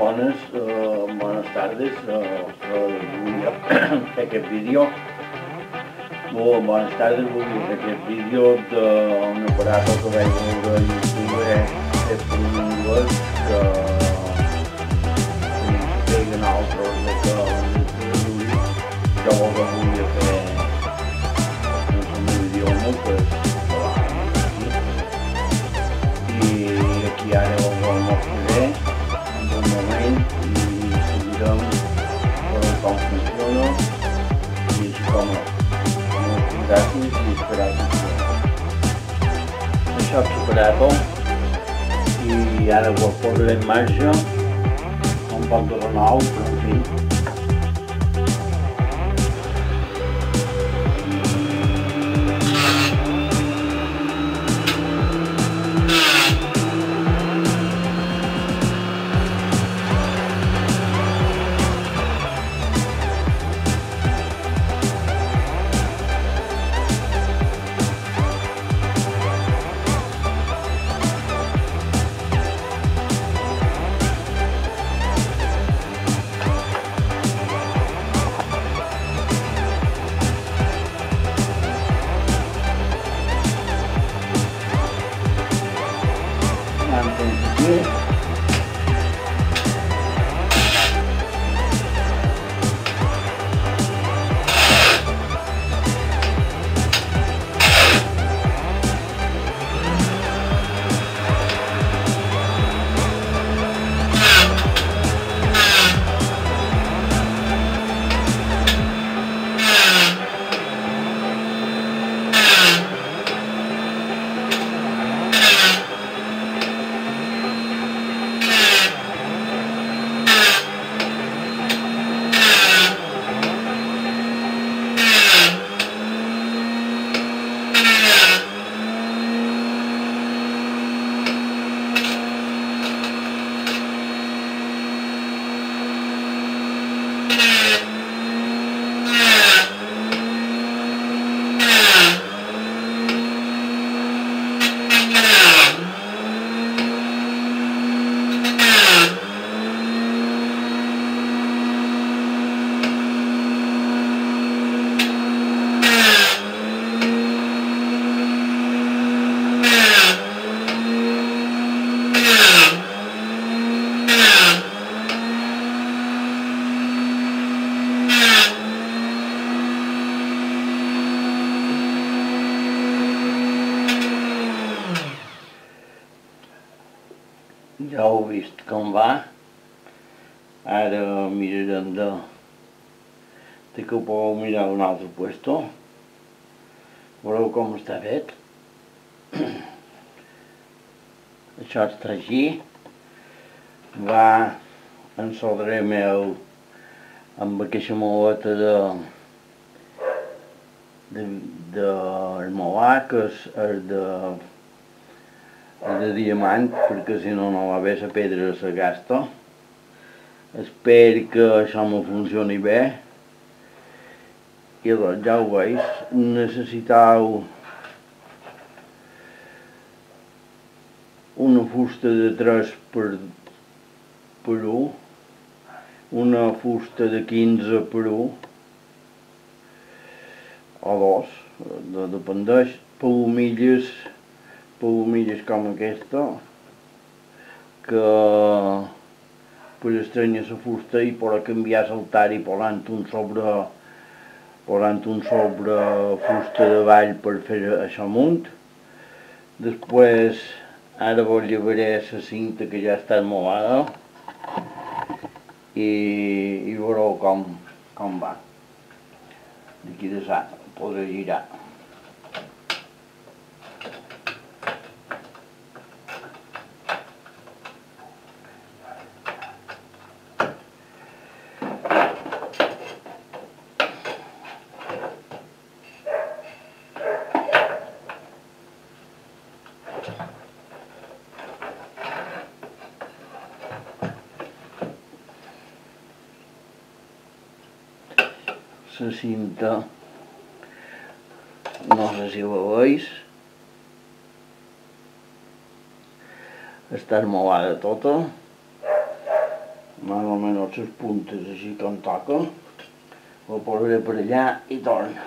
Buenas tardes. Vull fer aquest vídeo. Bones tardes, vull fer aquest vídeo d'un aparat que vaig veure a YouTube per un anglès que feien altres de que jo volia fer el meu idioma, que és català. I aquí ara ho mostraré en un moment i seguirem com funciona i així com gràcies i esperar que això és superat-ho i ara ho posaré en marxa un poc de renou, però en fi. Ja heu vist com va. Ara mirarem de que ho podeu mirar a un altre puesto. Veureu com està fet. Això està així. Va ensoldrar meu amb aquesta moleta d'armolar, que és de diamant, perquè si no no va bé la pedra se gasta. Espero que això me funcioni bé. I doncs ja ho veus, necessiteu una fusta de 3 per 1, una fusta de 15 per 1 o 2, dependeix, palomilles com aquesta, que per estrènyer la fusta i per canviar l'altar i posant un sobre fusta de vall per fer això amunt. Després ara vos llevaré la cinta que ja està esmolada i veureu com va. D'aquí de ça podré girar. La cinta, no sé si ho veus, està esmolada tota, més o menys les puntes així com toca, ho posaré per allà i torna.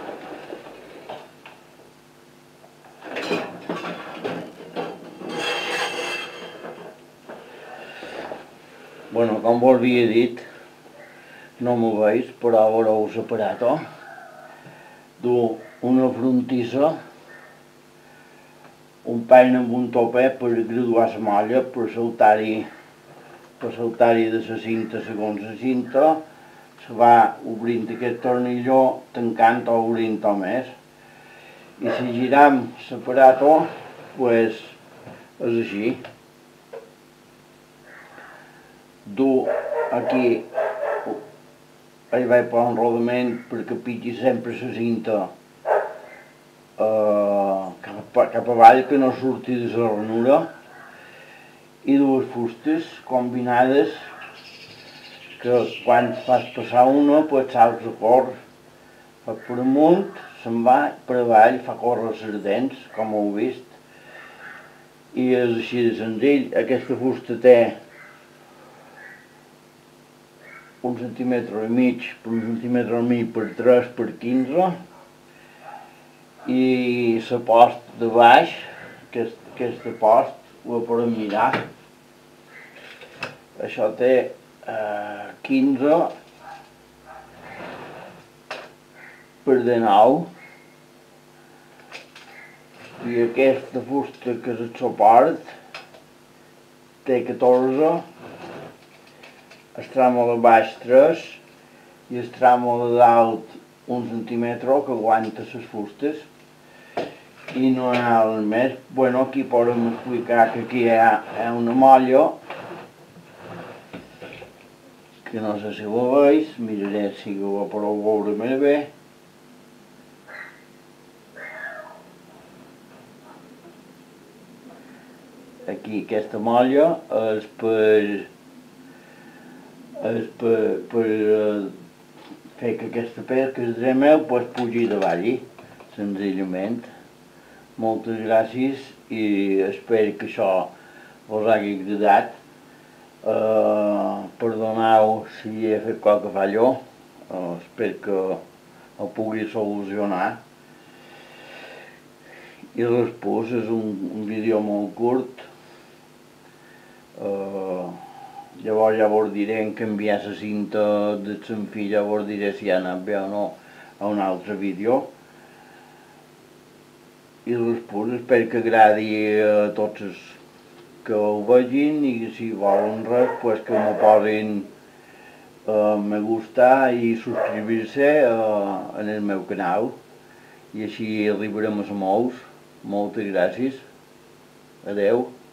Bueno, com vos havia dit, no m'ho veus, però veureu separat, du una frontissa, un pany amb un topet per graduar la molla, per saltar-hi de la cinta segons la cinta, se va obrint aquest tornilló, tancant o obrint o més. I si giram separat, pues, és així. Du aquí, hi vaig posar un rodament perquè pitgi sempre la cinta cap avall, que no surti de la ranura, i dues fustes combinades que quan fas passar una, pues saps a córrer. Fa per amunt, se'n va, per avall, fa córrer les dents, com heu vist. I és així de senzill. Aquesta fusta té 1,5 centímetre per 1,5 centímetre per 3 per 15, i la post de baix, aquesta post, ho podem mirar. Això té 15 per 19, i aquesta fusta que és el suport té 14, el tramo de baix 3 i el tramo de dalt 1 centímetre que aguanta les fustes, i no hi ha res més. Bueno, aquí podem explicar que aquí hi ha una molla, que no sé si ho veus, miraré si ho podeu veure més bé. Aquí aquesta molla és per fer que aquesta pesca que és meu pues, pugi davall, senzillament. Moltes gràcies i espero que això us hagi agradat. Perdoneu si he fet qualque fallo, espero que ho pugui solucionar. I després és un vídeo molt curt. Llavors ja vos diré en canviar la cinta de l'enfil, ja vos diré si ha anat bé o no a un altre vídeo. I després espero que agradi a tots els que ho vegin, i si volen res, pues que me posin me gusta i subscriure-se en el meu canal, i així arribarem a molts. Moltes gràcies. Adeu.